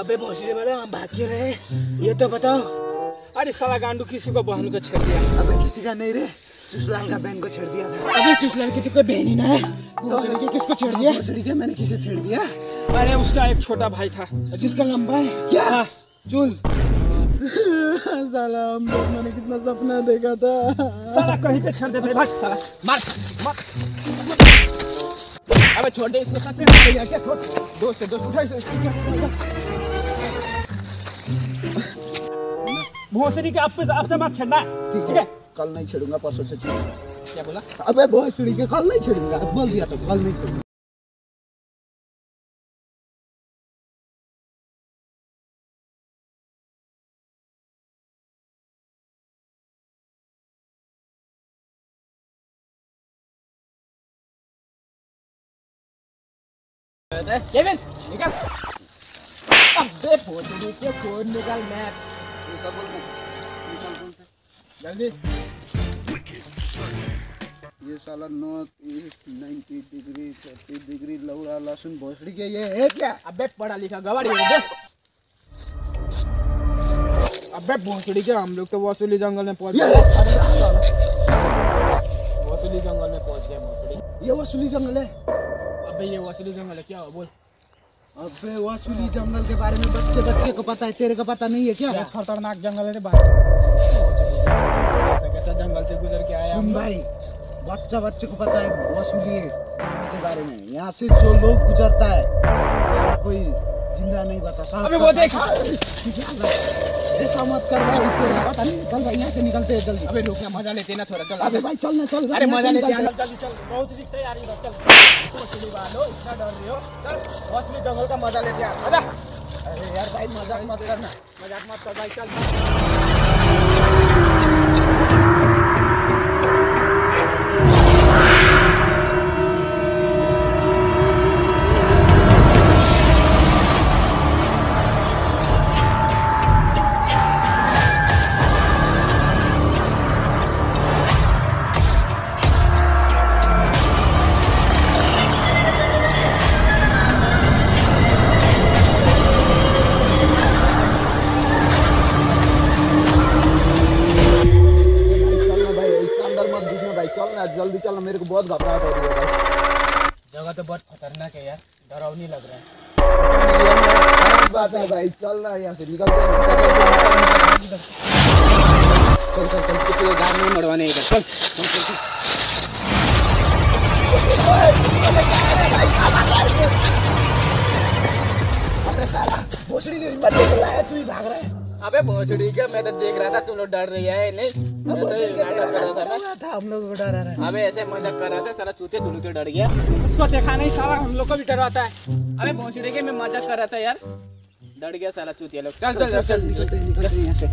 अबे भोसड़ी वाला हम भाग क्यों रहे? ये तो बताओ। अरे साला गांडू किसी को बहन को छेड़ दिया। अबे किसी का नहीं रे, चुसलाल का बहन को छेड़ दिया था। अबे चुसलाल की तो कोई बहन ही ना है। भोसड़ी के किसको छेड़ दिया? भोसड़ी के मैंने किसे छेड़ दिया? अरे उसका एक छोटा भाई था जिसका लंबा है। क्या? चुल। साला हम लोग मैंने कितना सपना देखा था। साला कहीं पे छेड़ देते भाग साला। मार मार। अबे छोड़ दे इसको, सच में मार दिया क्या? छोड़। दोस्त उठा इसे। भोसड़ी के आपसे मत छेड़ना। ठीक है? कल नहीं छेड़ूंगा, परसों से छेड़ूंगा। क्या बोला? अबे भोसड़ी के कल नहीं छेड़ूंगा, बोल दिया तो कल नहीं छेड़ूंगा। केविन निकल। अबे भोसड़ी के फोन निकाल मैप। ये सब बोलते जल्दी। ये साला नॉर्थ ईस्ट 90 डिग्री 30 डिग्री लौड़ा लहसुन भोसड़ी के ये है क्या? अबे पढ़ा लिखा गवाड़ी है। अबे भोसड़ी के हम लोग तो वसूली जंगल में पहुंच गए। वसूली जंगल में पहुंच गए भोसड़ी। ये वसूली जंगल है? अबे ये वसूली जंगल है क्या? बोल। अबे वसूली जंगल के बारे में बच्चे को पता है, तेरे को पता नहीं है क्या? खतरनाक जंगल है रे भाई। कैसा जंगल से गुजर के आया? सुन भाई, बच्चे को पता है वसूली के बारे में। यहाँ से जो लोग गुजरता है सारा कोई जिंदा नहीं बचा। अबे वो देख। ऐसा मत कर भाई, पता नहीं। चल भाई यहाँ से निकलते हैं जल्दी। अबे रुक ना, मजा लेते ना थोड़ा। चल अबे भाई चल ना, चल। अरे मजा लेते हैं। जल्दी चल। बहुत रिक्शा आ रही है। चल वसूली वालों, इतना डर रही हो? चल वसूली जंगल का मजा लेते हैं। आजा। अरे यार भाई मजाक मत करना। मजाक मत कर भाई। चल जल्दी चलना, मेरे को बहुत घबराहट हो रही है भाई। जगह तो बहुत खतरनाक है यार, डरावनी लग रहा है। बात है भाई, चलना यहाँ से निकलते हैं। चल किसी को गाड़ी में मरवाने इधर। चल अरे साला भोसड़ी की हिम्मत देख रहा है, तू ही भाग रहा है। अबे भोसड़ी के मैं तो देख रहा था, तुम लोग डर रही है नहीं? ऐसे नाटक कर रहा था था, हम लोग को डरा रहा है। अबे ऐसे मजाक कर रहा था, साला चूते तुलूते डर गया। उसको देखा नहीं साला, हम लोग को भी डराता है। अबे भोसड़ी के मैं मजाक कर रहा था यार, डर गया साला चूतिया लोग। चल चल चल निकलते हैं यहाँ से।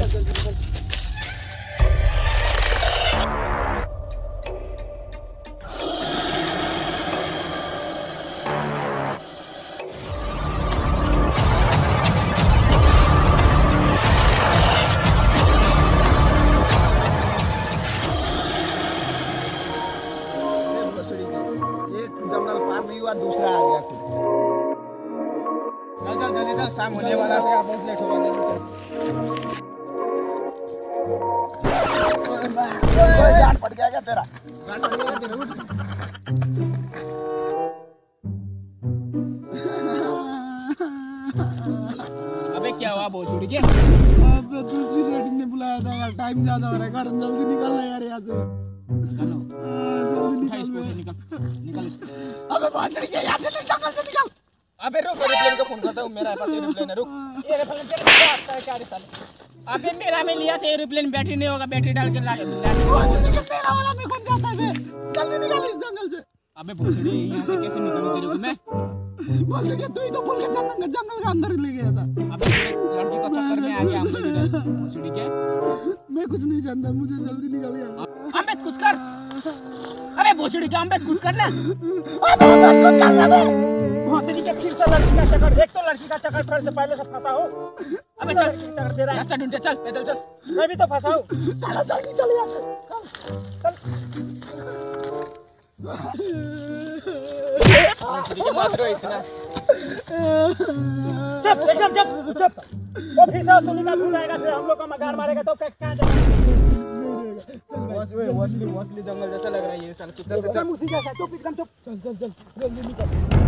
दूसरा आ गया। चल चल जल्दी चल, शाम होने वाला है, बहुत लेट हो रहा है। गाड़ पड़ गया क्या तेरा? गाड़ पड़ गया तेरा? उठ। अबे क्या हुआ भोसड़ी के? अबे दूसरी सेटिंग ने बुलाया था यार, टाइम ज्यादा हो रहा है, कारण जल्दी निकलना यार यहाँ से। निकल। अबे भोसड़ी के यहाँ से जंगल से निकल। अबे रुक, एरोप्लेन को फोन करता हूँ, मेरा पास एरोप्लेन है। रुक, एरोप्लेन क्या आता है क्या रे साले? अबे मेरा में लिया था एरोप्लेन, बैटरी नहीं होगा, बैटरी डाल के ला। भोसड़ी के तेरा वाला में कौन जाता है बे? जल्दी निकल इस जंगल से। अबे भोसड़ी यहाँ से कैसे निकलूं तेरे को मैं? भोसड़ी के तू ही तो बोल के जंगल के अंदर ले गया था। अबे लड़की को चक्कर में आ गया हम लोग इधर। भोसड़ी के मैं कुछ नहीं जानता, मुझे जल्दी निकल गया। अबे कुछ कर। अबे भोसड़ी के अबे कुछ करना। अबे कुछ करना बे। भोसड़ी के फिर से लड़की का चक्कर। देख तो लड़की का चक्कर फिर से पहले से फंसा हो। अबे चल चक्कर दे रहा है, रास्ता ढूंढे। चल पैदल चल, मैं भी तो फंसा हूँ। साला जल्दी चल यहाँ से। चल। भोसड़ी के मत रो इतना। चुप एकदम चुप चुप। वो फिर से सुनी का भूल आएगा, फिर हम लोग को मगार मारेगा तो कहाँ जाएगा? वसली जंगल जैसा लग रहा है ये साला। चुपचाप से चल। उसी जैसा चुप एकदम चुप। चल चल चल जल्दी निकल।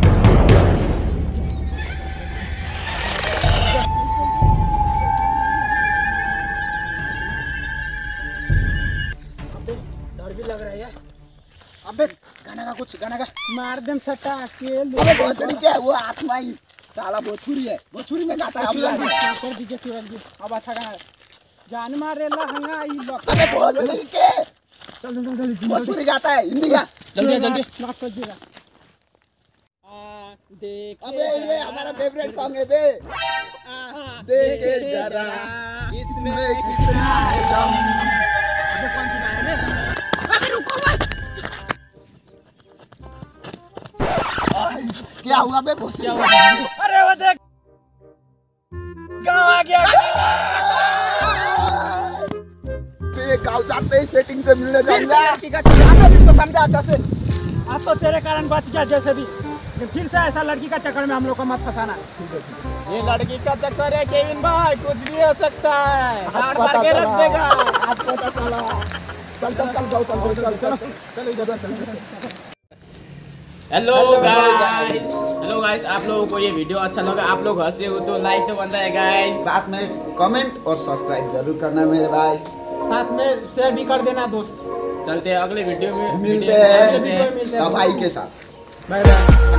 डर भी लग रहा है यार। अबे गाना का कुछ गाना का मार देम सट्टा के अबे भोसड़ी क्या है वो आत्मा ही साला भोजपुरी है, भोजपुरी में गाता है हम लोग। कर दीजिए केवल जी। अब अच्छा गाना जान मारे लहंगा ई लोग। अबे भोसड़ी के चल चल जल्दी भोजपुरी गाता है, हिंदी गा। जल्दी जल्दी। माफ कर दीजिएगा। देख अबे ये हमारा फेवरेट सॉन्ग है बे। देखे जरा इसमें कितना है दम। अबे कौन सी गाना है? अबे रुको भाई, क्या हुआ बे भोसड़ी? अरे वो देख गाँव आ गया। ये गाँव जाते ही सेटिंग से मिलने फिर से जाऊंगा। लड़की का चक्कर में इसको समझा अच्छा से। अब तो तेरे कारण बच गया जैसे भी, लेकिन फिर से ऐसा लड़की का चक्कर में हम लोग को मत फंसाना। ये लड़की का चक्कर है केविन भाई, कुछ भी हो सकता है। आज मार पता मार के रख चला। देगा। आज पता चला। चल चल चल जाओ, चल चल चल चल इधर चल। हेलो गाइस, आप लोगों को ये वीडियो अच्छा लगा, आप लोग हंसे हो तो लाइक तो बनता है गाइस। साथ में कमेंट और सब्सक्राइब जरूर करना मेरे भाई। साथ में शेयर भी कर देना दोस्त। चलते हैं अगले वीडियो में। मिलते हैं मिलते हैं। भाई के साथ। Bye bye.